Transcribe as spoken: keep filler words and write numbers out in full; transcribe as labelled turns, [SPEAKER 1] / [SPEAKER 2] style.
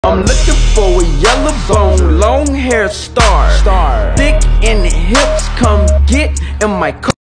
[SPEAKER 1] I'm looking for a yellow bone, long hair star, star, thick in the hips. Come get in my car.